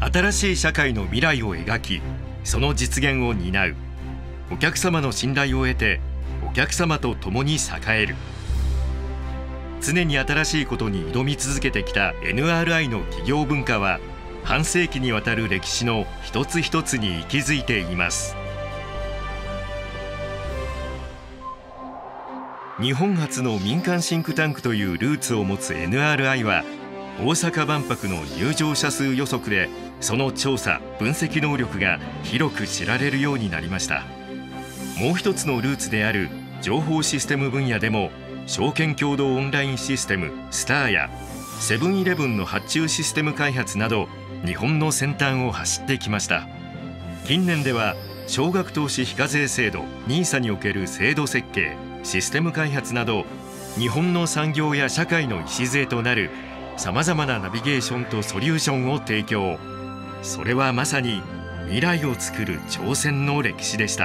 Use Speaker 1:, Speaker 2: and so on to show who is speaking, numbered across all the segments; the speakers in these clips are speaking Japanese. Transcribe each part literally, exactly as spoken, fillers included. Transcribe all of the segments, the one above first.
Speaker 1: 新しい社会の未来を描き、その実現を担う。お客様の信頼を得て、お客様と共に栄える。常に新しいことに挑み続けてきた エヌアールアイ の企業文化は、半世紀にわたる歴史の一つ一つに息づいています。日本初の民間シンクタンクというルーツを持つ エヌアールアイ は、大阪万博の入場者数予測でその調査・分析能力が広く知られるようになりました。もう一つのルーツである情報システム分野でも、証券共同オンラインシステムスターやセブンイレブンの発注システム開発など、日本の先端を走ってきました。近年では少額投資非課税制度 ニーサ における制度設計・システム開発など、日本の産業や社会の礎となるさまざまなナビゲーションとソリューションを提供。それはまさに未来を作る挑戦の歴史でした。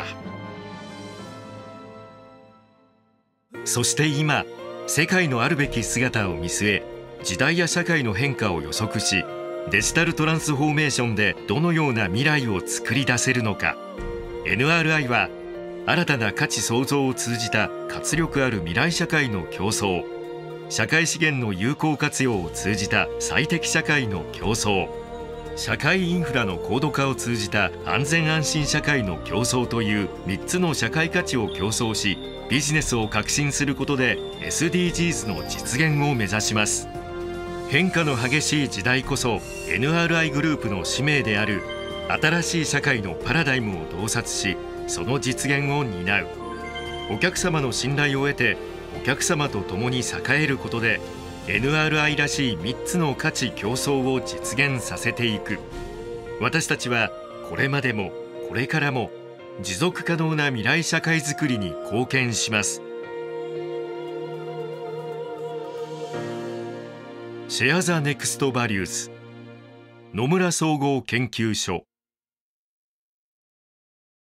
Speaker 1: そして今、世界のあるべき姿を見据え、時代や社会の変化を予測し、デジタルトランスフォーメーションでどのような未来を作り出せるのか。 エヌアールアイ は新たな価値創造を通じた活力ある未来社会の競争、社会資源の有効活用を通じた最適社会の競争、社会インフラの高度化を通じた安全安心社会の競争というみっつの社会価値を競争し、ビジネスを革新することで エスディージーズ の実現を目指します。変化の激しい時代こそ エヌアールアイ グループの使命である、新しい社会のパラダイムを洞察し、その実現を担う。お客様の信頼を得て、お客様と共に栄えることで エヌアールアイ らしいみっつの価値競争を実現させていく。私たちはこれまでもこれからも持続可能な未来社会づくりに貢献します。シェア・ザ・ネクスト・バリューズ、野村総合研究所。